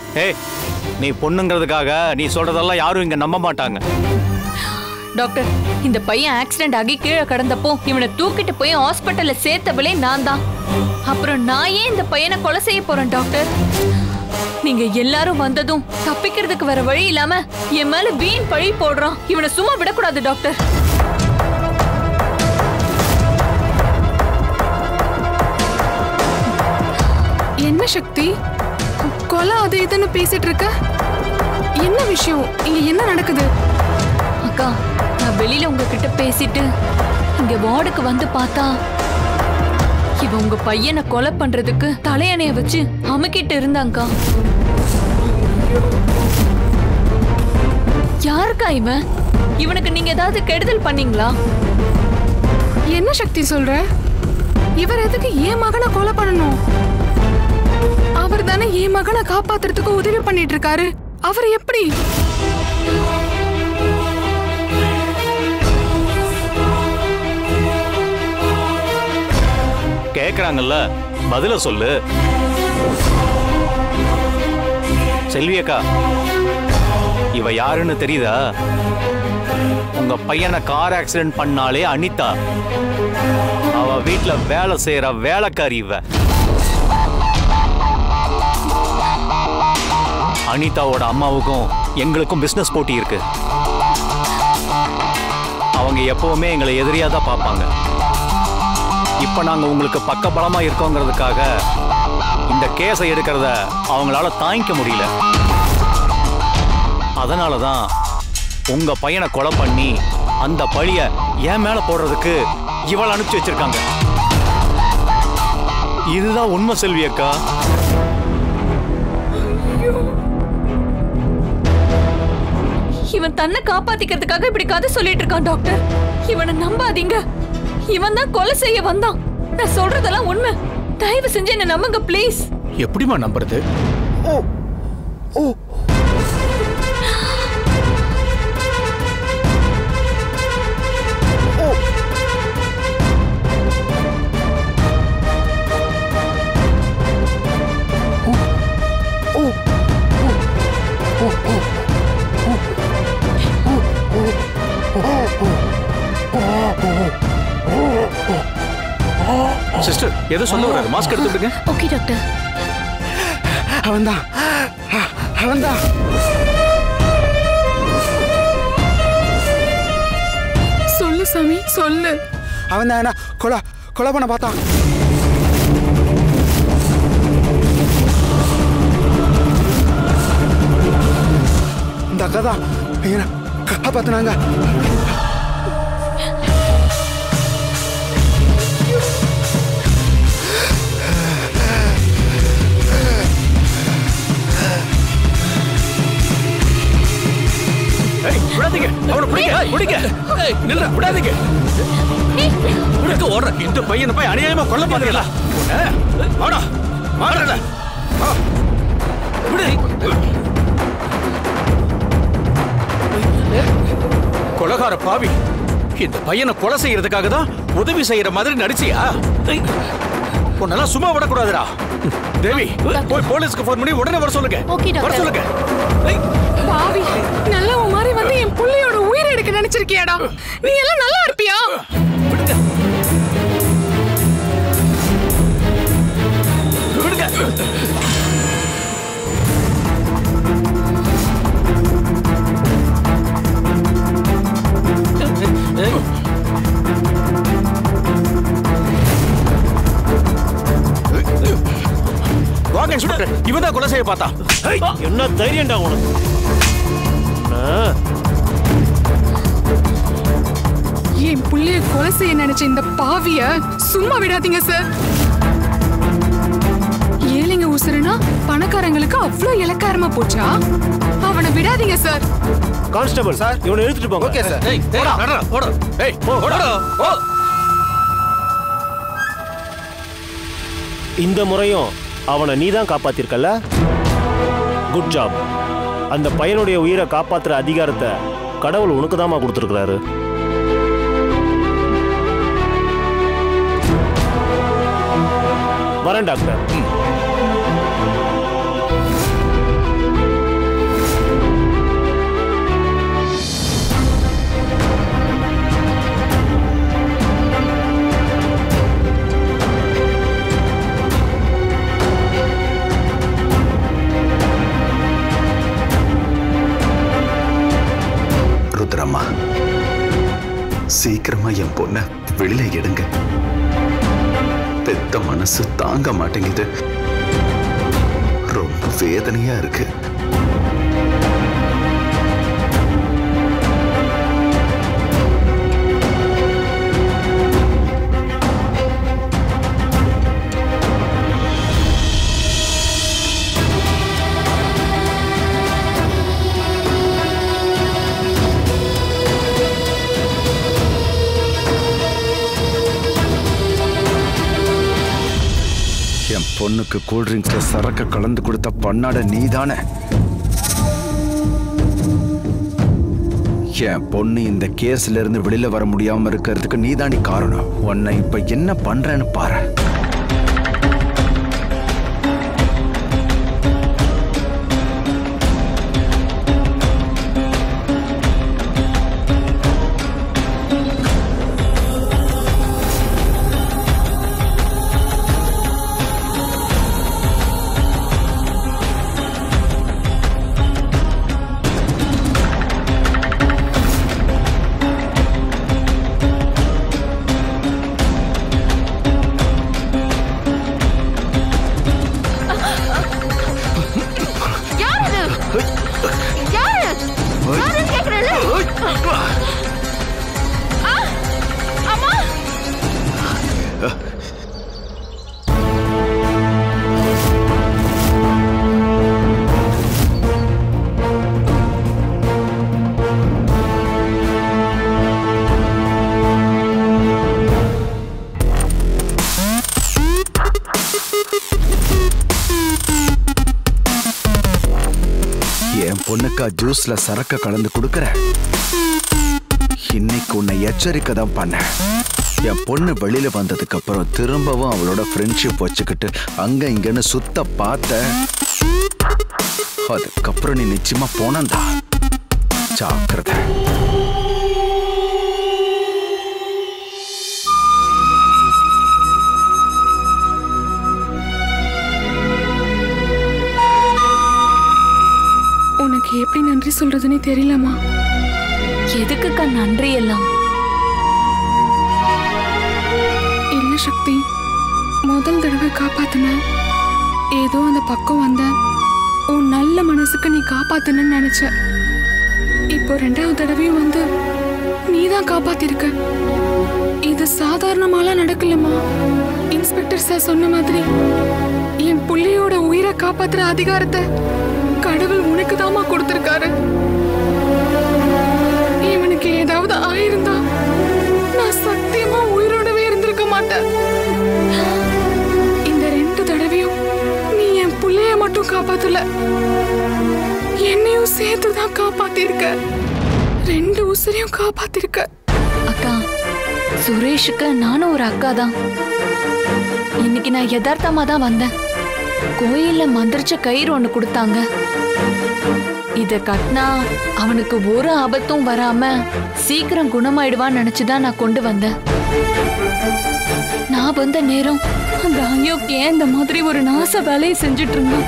ஏய், நீ பொண்ணுங்கிறதுக்காக நீ சொல்றதெல்லாம் யாரும் இங்க நம்ப மாட்டாங்க. டாக்டர், இந்த பையன் ஆக்சிடென்ட் ஆகி கீழே கடந்தப்போ இவனை தூக்கிட்டு போய் ஹாஸ்பிட்டல்ல சேர்த்தவளே நான் தான். அப்புறம் நான் ஏன் இந்த பையனை கொலை செய்ய போறேன் டாக்டர்? நீங்க எல்லாரும் வந்ததும் தப்பிக்கிறதுக்கு வர வழி இல்லாம என் மேல வீண் பழி போடுறான். இவனை சும்மா விடக்கூடாது டாக்டர். என்ன சக்தி, கொலை அது இதுன்னு பேசிட்டு இருக்க? என்ன விஷயம்? இங்க என்ன நடக்குது? அக்கா, நான் வெளியில உங்ககிட்ட பேசிட்டு இங்க வார்டுக்கு வந்து பார்த்தா இவ உங்க பையனை கொலை பண்றதுக்கு தலையணைய வச்சு அமுக்கிட்டு இருந்தாங்கக்கா. யாருக்கா இவன்? இவனுக்கு நீங்க ஏதாவது கெடுதல் பண்ணீங்களா? என்ன சக்தி சொல்ற? இவர் எதுக்கு என் மகனை கொலை பண்ணணும்? அவர் தானே என் மகனை காப்பாத்துறதுக்கு உதவி பண்ணிட்டு இருக்காரு. அவர் எப்படி? கேக்குறாங்கல்ல, பதில சொல்லு. செல்வியக்கா, இவ யாருன்னு தெரியுதா? உங்க பையனை கார் ஆக்சிடென்ட் பண்ணாலே அனிதா. அவ வீட்டுல வேலை செய்யற வேலைக்காரி இவ. அனிதாவோட அம்மாவுக்கும் எங்களுக்கும் பிசினஸ் போட்டி இருக்கு. அவங்க எப்பவுமே எங்களை எதிரியா தான் பார்ப்பாங்க. இப்ப நாங்க உங்களுக்கு பக்கபலமா இருக்கோங்கிறதுக்காக இந்த கேஸை எடுக்கிறத அவங்களால தாங்கிக்க முடியல. அதனாலதான் உங்க பையனை கொலை பண்ணி அந்த பழிய என் மேல போடுறதுக்கு இவளை அனுப்பிச்சு வச்சிருக்காங்க. இதுதான் உண்மை செல்வியக்கா. இவன் தன்னை காப்பாத்திக்கிறதுக்காக இப்படி கதை சொல்லிட்டு இருக்கான் டாக்டர். இவனை நம்பாதீங்க. இவன் தான் கொலை செய்ய வந்தான். நான் சொல்றதெல்லாம் உண்மை. தயவு செஞ்சு என்ன நம்புங்க ப்ளீஸ். எப்படிமா நம்புறது? ஓ ஓ சிஸ்டர், ஏதோ சொல்ல வர்றாரு. மாஸ்க் எடுத்து விடுங்க. Okay doctor. அவன்தான் அவன்தான். சொல்லு சாமி, சொல்லு. அவன் தான் கொலை பண்ண பார்த்தான். இந்த அக்கா தான் காப்பாத்தினாங்க. இந்த பையனை போய் அநியாயமா கொல்ல பாத்தீங்களா? கொலகார பாவி, இந்த பையனை கொலை செய்யறதுக்காக தான் உதவி செய்யற மாதிரி நடிச்சியா? உன்னெல்லாம் சும்மா விடக்கூடாதுடா. தேவி, போய் போலீஸ்க்கு போன் பண்ணி உடனே வர சொல்லுங்க. வர சொல்லுங்க. பாவி, நல்ல மாதிரி வந்து என் புள்ளையோட உயிரை எடுக்க நினைச்சிருக்கியாடா? நீ எல்லாம் நல்லா இருப்பியா? வாங்க இன்ஸ்பெக்டர், இவன் தான் கொலை செய்ய பார்த்தா. என்ன தைரியம்டா உனக்கு? என் புள்ளைய கொலை செய்ய நினைச்ச இந்த பாவிய சும்மா விடாதீங்க சார். ஏழைங்க உசுருனா பணக்காரங்களுக்கு அவ்வளவு இலக்காரமா போச்சா? அவனை விடாதீங்க சார். கான்ஸ்டபிள் சார், இவனை இழுத்துட்டு போங்க. Okay sir. இந்த முறையும் அவனை நீதான் காப்பாத்திருக்கல. Good job. அந்த பையனுடைய உயிரை காப்பாத்துற அதிகாரத்தை கடவுள் உனக்கு தாமா கொடுத்துருக்கிறாரு. வரேன் டாக்டர். சீக்கிரமா என் பொண்ண வெளியில எடுங்க. பெத்த மனசு தாங்க மாட்டேங்குது. ரொம்ப வேதனையா இருக்கு. என் பொண்ணுக்கு கூல்ட்ரிங்க்ஸ்ல சரக்கு கலந்து கொடுத்த பண்ணாட நீதானே? என் பொண்ணு இந்த கேஸ்ல இருந்து வெளியில வர முடியாம இருக்கிறதுக்கு நீதானி காரணம். உன்னை இப்ப என்ன பண்றேன்னு பாரு. என் பொண்ணுக்கா ஜூஸ்ல சரக்க கலந்து கொடுக்கற? இன்னைக்கு உன்னை எச்சரிக்கை தான் பண்ண. என் பொண்ணு வெளியில வந்ததுக்கு அப்புறம் திரும்பவும் அவளோட ஃப்ரெண்ட்ஷிப் வச்சுக்கிட்டு அங்க இங்கன்னு சுத்த பார்த்த. அதுக்கப்புறம் நீ நிச்சயமா போனந்தா. ஜாக்கிரதை. உனக்கு எப்படி நன்றி சொல்றதுன்னு தெரியலமா. எதுக்குக்கா நன்றி எல்லாம்? இல்ல சக்தி, முதல் தடவை காப்பாத்துன, ஏதோ அந்த பக்கம் வந்த உன் நல்ல மனசுக்கு நீ காப்பாத்துன்னு நினைச்ச. இப்போ ரெண்டாவது தடவையும் வந்து நீதான் காப்பாத்திருக்க. இது சாதாரணமாலாம் நடக்கலமா. இன்ஸ்பெக்டர் சார் சொன்ன மாதிரி என் புள்ளையோட உயிரை காப்பாத்துற அதிகாரத்தை கடவுள் உனக்கு தாமா கொடுத்திருக்காரு. இவனுக்கு ஏதாவது ஆயிருந்தா நான் சத்தியமா உயிரோடவே இருந்திருக்க மாட்டேன். இந்த 2 தடவையும் நீ என் புள்ளைய மட்டும் காப்பாத்தல, என்னையும் சேர்த்துதான் காப்பாத்திருக்க. 2 உசிரையும் காப்பாத்திருக்க. அக்கா, சுரேஷுக்கு நானும் ஒரு அக்கா தான். இன்னைக்கு நான் யதார்த்தமா தான் வந்தேன். கோயில்ல மந்திரிச்ச கயிறு ஒண்ணு கொடுத்தாங்க. இத கட்டினா அவனுக்கு ஒரு ஆபத்தும் வராம சீக்கிரம் குணமாயிடுவான்னு நினைச்சுதான் நான் கொண்டு வந்தேன். நான் வந்த நேரம் அந்த அயோக்கிய இந்த மாதிரி ஒரு நாச வேலையை செஞ்சுட்டு இருந்தான்.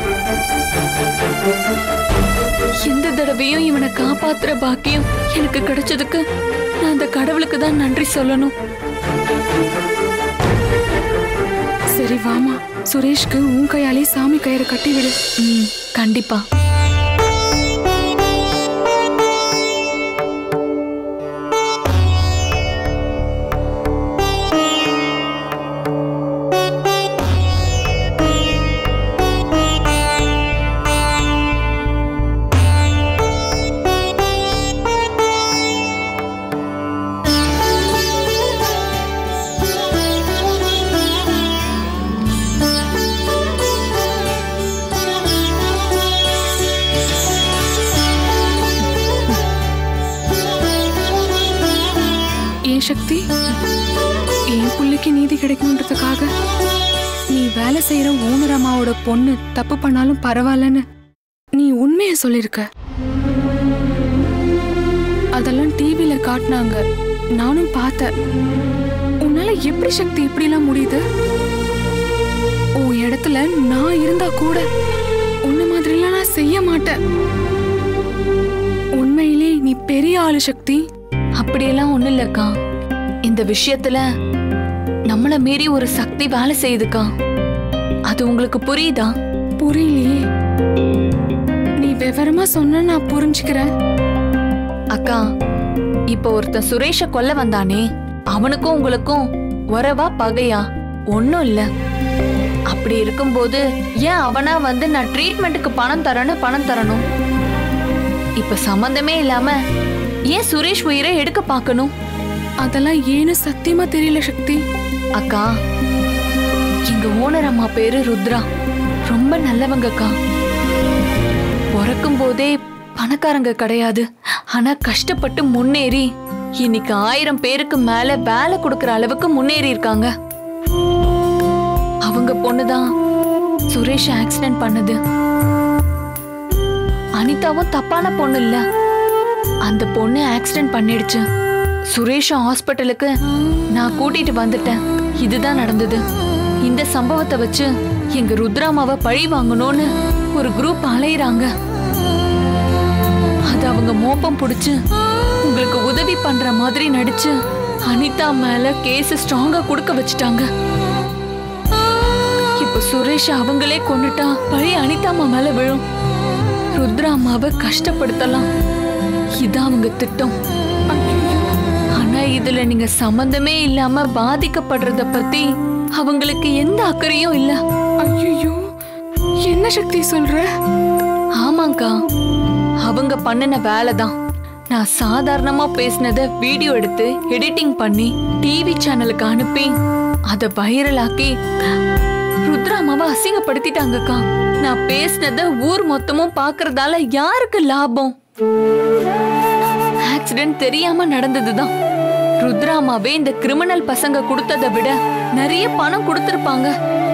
எந்த தடவையும் இவனை காப்பாத்துற பாக்கியம் எனக்கு கிடைச்சதுக்கு நான் அந்த கடவுளுக்கு தான் நன்றி சொல்லணும். சரி வாமா, சுரேஷ்க்கு உன் கையாலே சாமி கயிறு கட்டி விடு. கண்டிப்பா. சக்தி, என் புள்ளைக்கு நீதி கிடைக்கணுன்றதுக்காக நீ வேலை செய்யற ஓனர் அம்மாவோட பொண்ணு தப்பு பண்ணாலும் பரவாயில்லன்னு நீ உண்மையை சொல்லிருக்க. அதெல்லாம் டிவில காட்டினாங்க, நானும் பார்த்தேன். உன்னால எப்படி சக்தி இப்படி எல்லாம் முடியுது? உன் இடத்துல நான் இருந்தா கூட உன்ன மாதிரி எல்லாம் நான் செய்ய மாட்டேன். உண்மையிலே நீ பெரிய ஆளு சக்தி. அப்படியெல்லாம் ஒண்ணு இல்லக்கா. இந்த விஷயத்துல நம்மள மீறி ஒரு சக்தி வேலை செய்யுதுக்கா. அது உங்களுக்கு புரியுதா? புரியலையே. நீ விவரமா சொன்ன நான் புரிஞ்சுக்கிறேன். அக்கா, இப்ப ஒருத்தன் சுரேஷ கொல்ல வந்தானே, அவனுக்கும் உங்களுக்கும் உறவா பகையா? ஒண்ணும் இல்ல. அப்படி இருக்கும்போது ஏன் அவனா வந்து நான் ட்ரீட்மெண்ட்டுக்கு பணம் தரணும்? இப்ப சம்பந்தமே இல்லாம ஏன் சுரேஷ் உயிரை எடுக்க பார்க்கணும்? அதெல்லாம் ஏன்னு சத்தியமா தெரியல சக்தி. அக்கா, எங்க ஓனர் அம்மா பேரு ருத்ரா. ரொம்ப நல்லவங்கக்கா. பிறக்கும் போதே பணக்காரங்க கிடையாது. ஆனா கஷ்டப்பட்டு முன்னேறி இன்னைக்கு 1000 பேருக்கு மேல வேலை கொடுக்கற அளவுக்கு முன்னேறி இருக்காங்க. அவங்க பொண்ணுதான் சுரேஷ் ஆக்சிடென்ட் பண்ணது. அனிதாவும் தப்பான பொண்ணு இல்ல. அந்த பொண்ணு ஆக்சிடென்ட் பண்ணிடுச்சு. சுரேஷ் ஹாஸ்பிட்டலுக்கு நான் கூட்டிட்டு வந்துட்டேன். இதுதான் நடந்தது. இந்த சம்பவத்தை வச்சு எங்க ருத்ராமாவை பழி வாங்கணும்னு ஒரு குரூப் அலையிறாங்க. அது அவங்க மோப்பம் புடிச்சு உங்களுக்கு உதவி பண்ற மாதிரி நடிச்சு அனிதா மேல கேஸ் ஸ்ட்ராங்கா கொடுக்க வச்சுட்டாங்க. இப்ப சுரேஷ் அவங்களே கொன்னுட்டா பழி அனிதாமா மேல விழும். ருத்ராமாவை கஷ்டப்படுத்தலாம். இதான் அவங்க திட்டம். ஆனா இதுல நீங்க சம்பந்தமே இல்லாம பாதிக்கப்படுறத பத்தி அவங்களுக்கு எந்த அக்கறையும் இல்ல. ஐயோ, என்ன சக்தி சொல்ற? ஆமாங்கா, அவங்க பண்ணின வேலைதான். நான் சாதாரணமா பேசினத வீடியோ எடுத்து எடிட்டிங் பண்ணி டிவி சேனலுக்கு அனுப்பி அத வைரலாக்கி ருத்ராமாவை அசிங்கப்படுத்திட்டாங்கக்கா. நான் பேசினத ஊர் மொத்தமும் பாக்குறதால யாருக்கு லாபம்? ஆக்சிடென்ட் தெரியாம நடந்ததுதான். ருத்ராமாவே இந்த கிரிமினல் பசங்க கொடுத்ததை விட நிறைய பணம் கொடுத்திருப்பாங்க.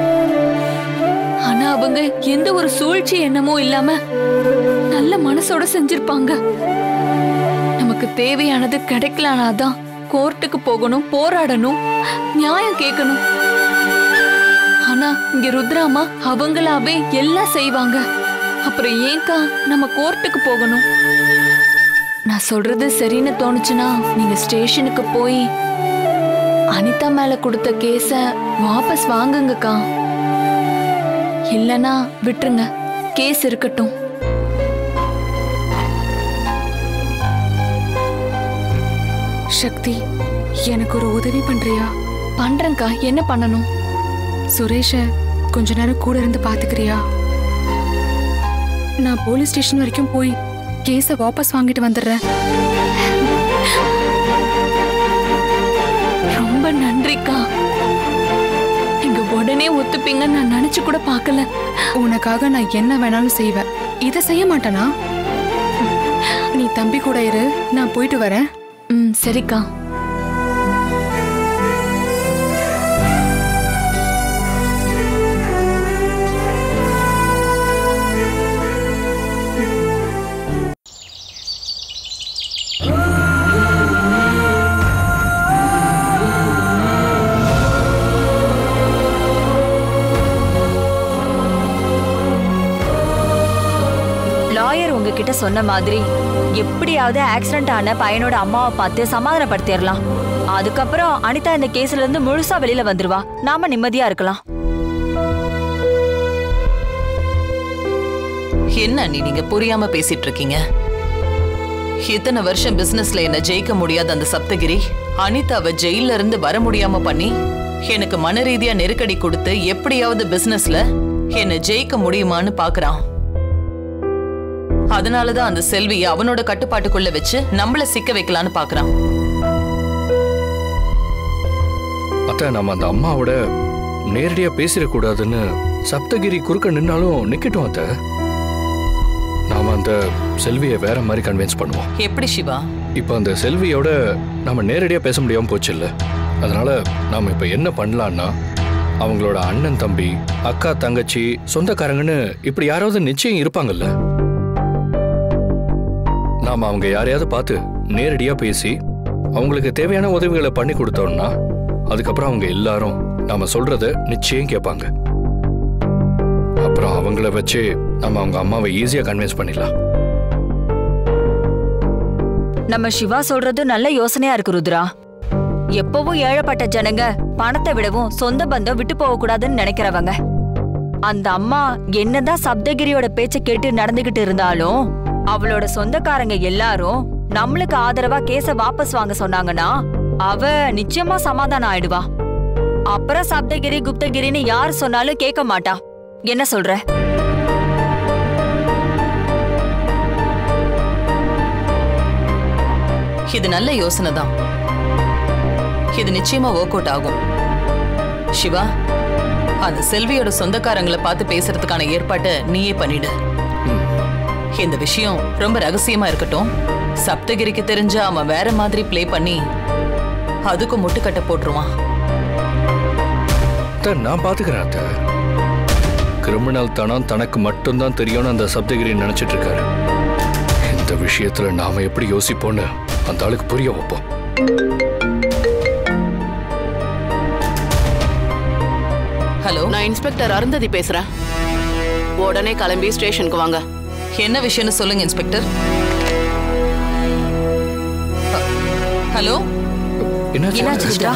ஆனா அவங்க எந்த ஒரு சூழ்ச்சி எண்ணமோ இல்லாம நல்ல மனசோட செஞ்சிருப்பாங்க. நமக்கு தேவையானது கிடைக்கலனாதான் கோர்ட்டுக்கு போகணும், போராடணும், நியாயம் கேட்கணும். ஆனா இங்க ருத்ராமா அவங்களாவே எல்லாம் செய்வாங்க. அப்புறம் ஏன்கா நம்ம கோர்ட்டுக்கு போகணும்? நான் சொல்றது சரின்னு தோணுச்சுன்னா நீங்க ஸ்டேஷனுக்கு போய் அனிதா மேல கொடுத்த கேஸ வாபஸ் வாங்குங்கக்கா. இல்லனா விட்டுருங்க, கேஸ் இருக்கட்டும். சக்தி, எனக்கு ஒரு உதவி பண்றியா? பண்றேன்க்கா. என்ன பண்ணணும்? சுரேஷ கொஞ்ச நேரம் கூட இருந்து பாத்துக்கிறியா? நான் போலீஸ் ஸ்டேஷன் வரைக்கும் போய் கேஸ வாபஸ் வாங்கிட்டு வந்துடுறேன். ரொம்ப நன்றிக்கா. நீங்க உடனே ஒத்துப்பீங்கன்னு நான் நினைச்சு கூட பார்க்கல. உனக்காக நான் என்ன வேணாலும் செய்வேன். இதை செய்ய மாட்டேனா? நீ தம்பி கூட இரு, நான் போயிட்டு வரேன். சரிக்கா. உங்ககிட்ட சொன்ன மாதிரி எப்படியாவது ஆக்சிடென்ட் ஆன பையனோட அம்மாவை பார்த்து சமாதானப்படுத்திடலாம். அதுக்கப்புறம் அனிதா இந்த கேஸ்ல இருந்து முழுசா வெளியில வந்துருவா. நாம நிம்மதியா இருக்கலாம். என்ன நீங்க புரியாம பேசிட்டு இருக்கீங்க? இத்தனை வருஷம் பிசினஸ்ல என்ன ஜெயிக்க முடியாத அந்த சப்தகிரி அனிதாவை ஜெயில இருந்து வர முடியாம பண்ணி எனக்கு மன ரீதியா நெருக்கடி கொடுத்து எப்படியாவது பிசினஸ்ல என்ன ஜெயிக்க முடியுமான்னு பாக்குறான். அதனாலதான் அந்த செல்வியை அவனோட கட்டுப்பாட்டுக்குள்ள வச்சு நம்மள சிக்க வைக்கலான்னு பாக்குறான். அத்த, நம்ம அந்த அம்மாவோட நேரடியா பேசிடக்கூடாதுன்னு சப்தகிரி குறுக்க நின்னாலும் நிக்கட்டும் அத்த. நாம அந்த செல்வியை வேற மாதிரி கன்வின்ஸ் பண்ணுவோம். எப்படி சிவா? இப்ப அந்த செல்வியோட நாம நேரடியா பேச முடியாம போச்சு இல்ல. அதனால நாம இப்ப என்ன பண்ணலாம்னா, அவங்களோட அண்ணன் தம்பி, அக்கா தங்கச்சி, சொந்தக்காரங்கன்னு இப்படி யாராவது நிச்சயம் இருப்பாங்கல்ல. நாம அவங்க யாரையாவது பார்த்து நேரடியா பேசி அவங்களுக்கு தேவையான உதவிகளை பண்ணி கொடுத்தோம்னா அதுக்கப்புறம் அவங்க எல்லாரும் நாம சொல்றத நிச்சயம் கேட்பாங்க. அப்புறம் அவங்கள வச்சு நம்ம அவங்க அம்மாவை ஈஸியா கன்வின்ஸ் பண்ணிடலாம். நம்ம சிவா சொல்றது நல்ல யோசனையா இருக்கு ருத்ரா. எப்பவும் ஏழப்பட்ட ஜனங்க பணத்தை விடவும் சொந்த பந்தம் விட்டு போக கூடாதுன்னு நினைக்கிறவங்க. அந்த அம்மா என்னதான் சப்தகிரியோட பேச்ச கேட்டு நடந்துகிட்டு இருந்தாலும் அவளோட சொந்தக்காரங்க எல்லாரும் நம்மளுக்கு ஆதரவா கேஸ வாபஸ் வாங்க சொன்னாங்கன்னா அவ நிச்சயமா சமாதானம் ஆயிடுவா. அப்புறம் சப்தகிரி குப்தகிரின்னு யார் சொன்னாலும் கேட்க மாட்டா. என்ன சொல்ற? இது நல்ல யோசனை தான். இது நிச்சயமா ஒர்க் அவுட் ஆகும். சிவா, அந்த செல்வியோட சொந்தக்காரங்களை பார்த்து பேசுறதுக்கான ஏற்பாட்டை நீயே பண்ணிடு. இந்த விஷயம் ரொம்ப ரகசியமா இருக்கட்டும். சப்தகிரிக்கு தெரிஞ்ச அவன் வேற மாதிரி பிளே பண்ணி அதுக்கு முட்டுக்கட்ட போட்டுருவான். நான் பாத்துக்கிறேன். கிரிமினல் தனம் தனக்கு மட்டும்தான் தெரியும்னு அந்த சப்தகிரி நினைச்சிட்டு இருக்காரு. இந்த விஷயத்துல நாம எப்படி யோசிப்போன்னு அந்த ஆளுக்கு புரிய வைப்போம். ஹலோ, நான் இன்ஸ்பெக்டர் அருந்ததி பேசுறேன். உடனே கிளம்பி ஸ்டேஷனுக்கு வாங்க. என்ன விஷயம்னு சொல்லுங்க இன்ஸ்பெக்டர். ஹலோ, என்னாச்சு ருத்ரா?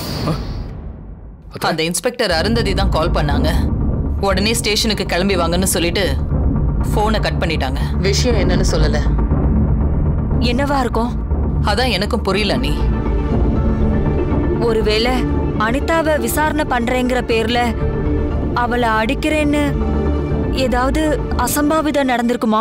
அந்த இன்ஸ்பெக்டர் அருந்ததி தான் கால் பண்ணாங்க. உடனே ஸ்டேஷனுக்கு கிளம்பி வாங்கன்னு சொல்லிட்டு போனை கட் பண்ணிட்டாங்க. விஷயம் என்னன்னு சொல்லல. என்னவா இருக்கும்? அதான் எனக்கும் புரியல. நீ ஒருவேளை அனிதாவை விசாரணை பண்றேங்கிற பேர்ல அவளை அடிக்கிறேன்னு ஏதாவது அசம்பாவிதம் நடந்திருக்குமா?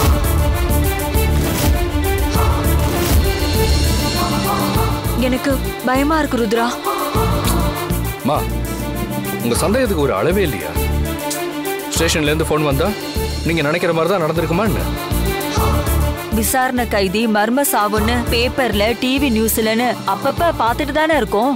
எனக்கு பயமா இருக்கு ருத்ரா. மா, உங்க சந்தேகத்துக்கு ஒரு அளவே இல்லையா? ஸ்டேஷன்ல இருந்து போன் வந்தா நீங்க நினைக்கிற மாதிரி தான் நடந்திருக்குமா என்ன? விசாரணை கைதி மர்ம சாவுன்னு பேப்பர்ல டிவி நியூஸ்லன்னு அப்பப்ப பாத்துட்டு தானே இருக்கோம்.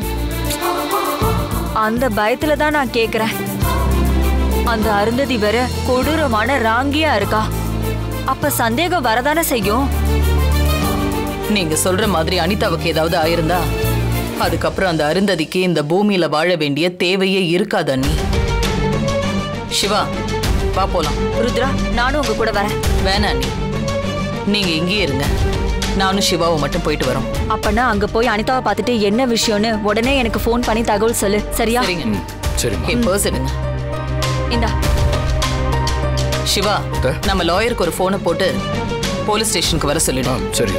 அந்த பயத்துல தான் நான் கேக்குறேன். அந்த அருந்ததி வேற கொடூரமான ராங்கியா இருக்கா. அப்ப சந்தேகம் வரதானே செய்யும். நீங்க சொல்ற மாதிரி அனிதாவுக்கு ஏதாவது ஆயிருந்தா அதுக்கப்புறம் அந்த அருந்ததிக்கு இந்த பூமியில வாழ வேண்டிய தேவையே இருக்காது. அண்ணி, சிவா வா போலாம். ருத்ரா, நானும் உங்க கூட வரேன். வேணா அண்ணி, நீங்க இங்கேயே இருங்க. நானும் சிவாவும் மட்டும் போயிட்டு வரோம். அப்பனா அங்க போய் அனிதாவை பார்த்துட்டு என்ன விஷயம்னு உடனே எனக்கு ஃபோன் பண்ணி தகவல் சொல்லு. சரியா? சரிங்க. சரி, என் பர்ஸ் எடுங்க. இந்தா. சிவா, நம்ம லாயருக்கு ஒரு போனை போட்டு போலீஸ் ஸ்டேஷனுக்கு வர சொல்லிடும். சரி.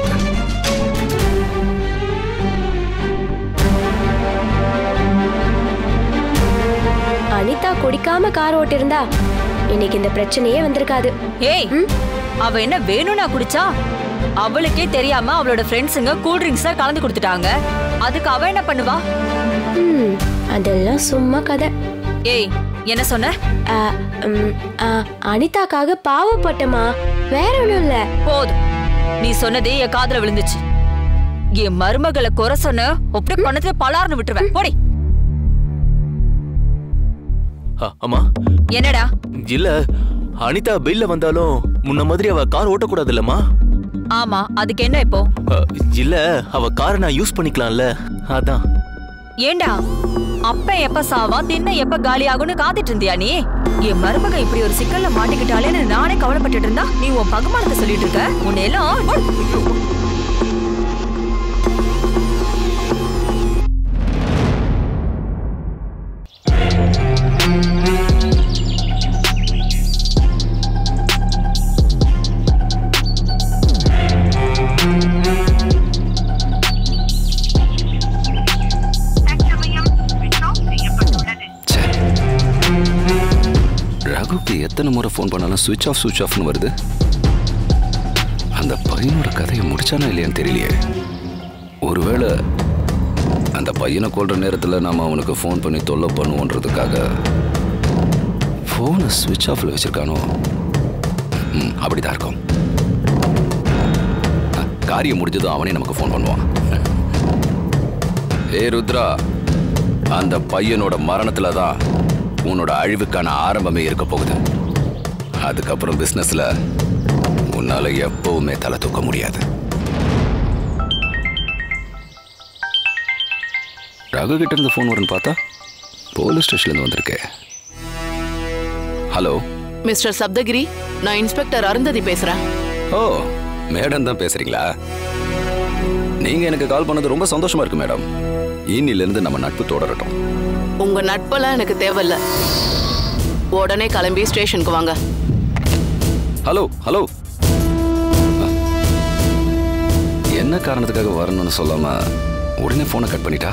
அனிதா குடிக்காம கார் ஓட்டிருந்தா இன்னைக்கு இந்த பிரச்சனையே வந்திருக்காது. ஏய், அவ என்ன வேணும்னா குடிச்சா? அவளுக்கே தெரியாம அவளோட ஃப்ரெண்ட்ஸுங்க கூல் ட்ரிங்க்ஸ் கலந்து கொடுத்துட்டாங்க. அதுக்கு அவ என்ன பண்ணுவா? அதெல்லாம் சும்மா கதை. ஏய், என்ன சொன்ன? அனிதாக்காக பாவப்பட்டமா, வேற ஒண்ணும் இல்ல. போதும், நீ சொன்னதே என் காதுல விழுந்துச்சு. என் மருமகளை குறை சொன்ன ஒப்படை பண்ணத்துல பலார்னு விட்டுருவேன். போடி. அம்மா, என்னடா? இல்ல, அனிதா பெயில்ல வந்தாலும் முன்ன மாதிரி அவ கார் ஓட்டக்கூடாது இல்லம்மா? ஆமா, அதுக்கு என்ன இப்போ? இல்ல, அவ காரை நான் யூஸ் பண்ணிக்கலாம்ல, அதான். ஏண்டா, அப்ப எப்ப சாவா தின்ன எப்ப காலி ஆகும்னு காத்துட்டு இருந்தியா நீ? என் மருமக இப்படி ஒரு சிக்கல்ல மாட்டிக்கிட்டாலேன்னு நானே கவலைப்பட்டு இருந்தா நீ உன் பகுமானத்தை சொல்லிட்டு இருக்க. உன்னெல்லாம் எத்தனை முறை ஃபோன் பண்ணாலும் சுவிட்ச் ஆஃப்னு வருது. அந்த பையனோட கதையை முடிச்சானா இல்லையான்னு தெரியலையே. ஒருவேளை அந்த பையனை கொள்ற நேரத்தில் நாம் அவனுக்கு ஃபோன் பண்ணி தொல்லை பண்ணுவோன்றதுக்காக ஃபோனை சுவிட்ச் ஆஃபில் வச்சிருக்கானோ? அப்படிதான் இருக்கும். காரியம் முடிஞ்சதும் அவனே நமக்கு ஃபோன் பண்ணுவான். ஏ ருத்ரா, அந்த பையனோட மரணத்துல தான் உன்னோட அழிவுக்கான ஆரம்பமே இருக்க போகுது. அதுக்கப்புறம் பிசினஸ்ல உன்னால எப்பவுமே தலை தூக்க முடியாது. ரகு கிட்ட இருந்து ஃபோன் வரும்னு பார்த்தா போலீஸ் ஸ்டேஷன்ல இருந்து வந்திருக்கே. ஹலோ மிஸ்டர் சப்தகிரி, நான் இன்ஸ்பெக்டர் அருந்ததி பேசுறேன். ஓ, மேடம் தான் பேசுறீங்களா? நீங்க எனக்கு கால் பண்ணது ரொம்ப சந்தோஷமா இருக்கு மேடம். இன்னிலிருந்து நம்ம நட்பு தொடரட்டும். உங்க நட்பெல்லாம் எனக்கு தேவையில்ல. உடனே கிளம்பி ஸ்டேஷனுக்கு வாங்க. ஹலோ ஹலோ, என்ன காரணத்துக்காக வரணும்னு சொல்லாம உடனே போனை கட் பண்ணிட்டா?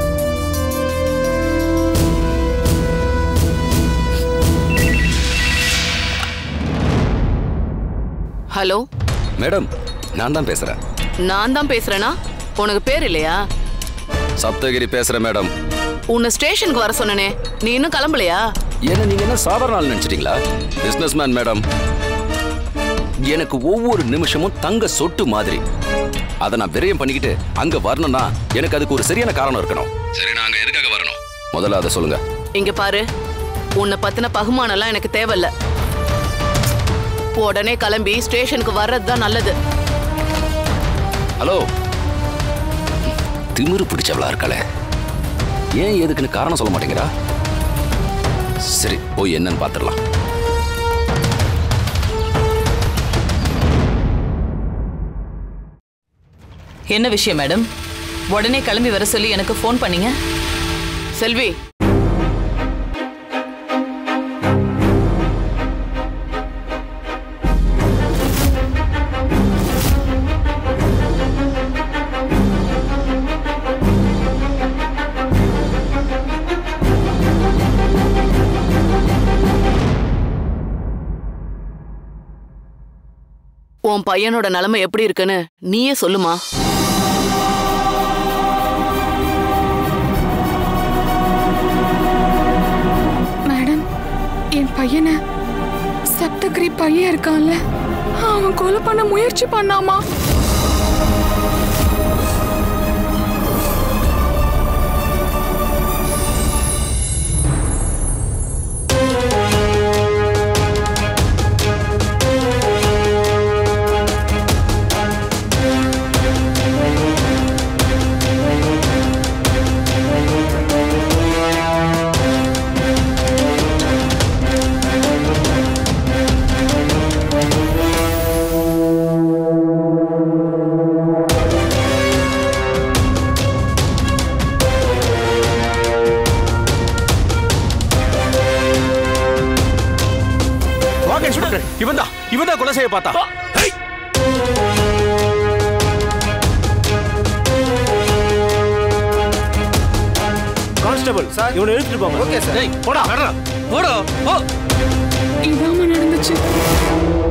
ஹலோ மேடம், நான் தான் பேசுறேன். நான் தான் பேசுறேனா? உனக்கு பேர் இல்லையா? சப்தகிரி பேசுறேன் மேடம். உன்னை ஸ்டேஷனுக்கு வர சொன்னனே, நீ இன்னும் கிளம்பலையா? என்ன நீங்க என்ன சாதாரண ஆள் நினைச்சிட்டீங்களா? Business man madam. எனக்கு ஒவ்வொரு நிமிஷமும் தங்க சொட்டு மாதிரி. அதை நான் விரயம் பண்ணிக்கிட்டு அங்க வரணும்னா எனக்கு அதுக்கு ஒரு சரியான காரணம் இருக்கணும். சரி, நாங்க எதுக்காக வரணும் முதல்ல அதை சொல்லுங்க. இங்க பாரு, உன்னை பத்தின பகுமானம்லாம் எனக்கு தேவையில்ல. உடனே கிளம்பி ஸ்டேஷனுக்கு வர்றதுதான் நல்லது. ஹலோ, திமிரு பிடிச்சவளா இருக்காளே, ஏன் எதுக்குன்னு காரணம் சொல்ல மாட்டேங்கிறா? சரி, போய் என்னன்னு பாத்துடலாம். என்ன விஷயம் மேடம்? உடனே கிளம்பி வர சொல்லி எனக்கு ஃபோன் பண்ணீங்க. செல்வி, உன் பையனோட நிலைமை எப்படி இருக்குன்னு நீயே சொல்லுமா. மேடம், என் பையனை சப்தகிரி பையன் இருக்கான்ல, அவன் கொலை பண்ண முயற்சி பண்ணாமா? இவன் தான் கொலை செய்ய பார்த்தா. கான்ஸ்டபிள் சார், இவனை எடுத்துட்டு போங்க. Okay sir. போடா போடா. இதாம நடந்துச்சு.